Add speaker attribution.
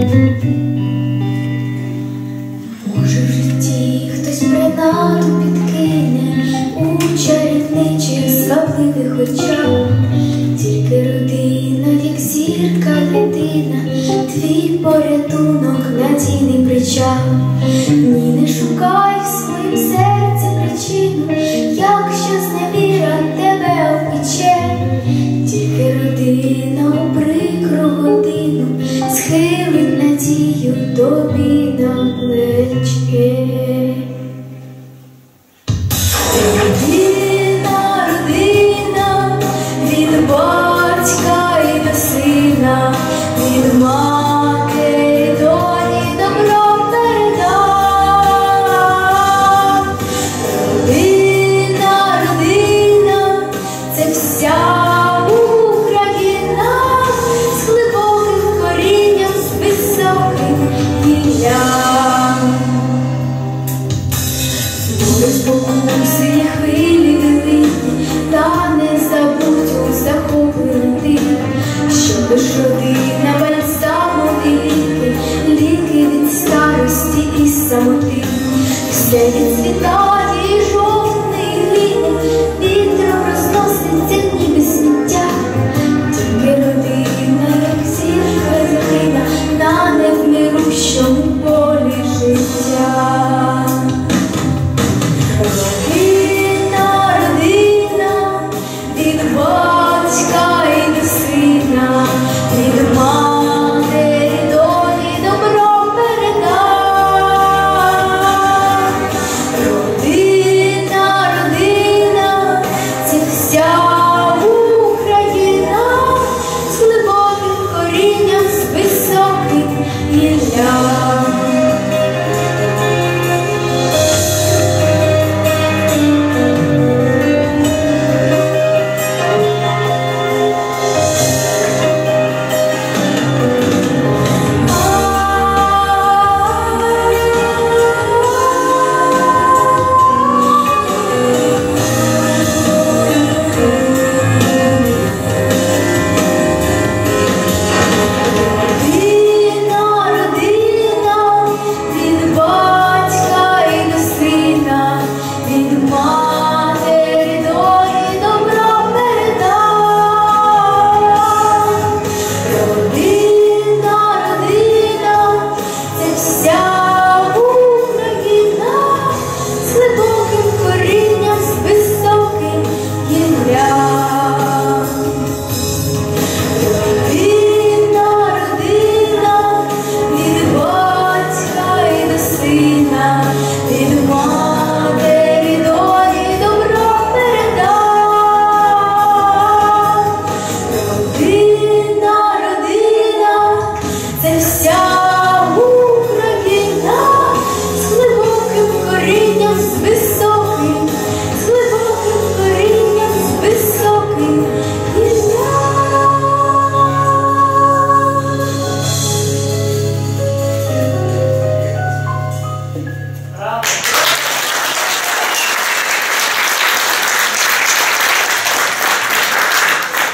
Speaker 1: Може, в житті хтось принаду підкине у чарівничих звабливих очах. Тільки родина, як зірка єдина, твій порятунок, надійний причал. Ні, не шукай в своїм серці причину, якщо зневіра тебе опече. Тільки родина у прикру годину схилить надію тобі на плече. Родина, родина, від батька і до сина, від матері доні добро передав. Родина, родина, це вся Україна, з глибоким корінням, з високим гіллям. Спокуси і хвилі великі, та не забудь у захоплений, що лиш родина бальзамові ліки, ліки від старості і самоти. Все відцвітає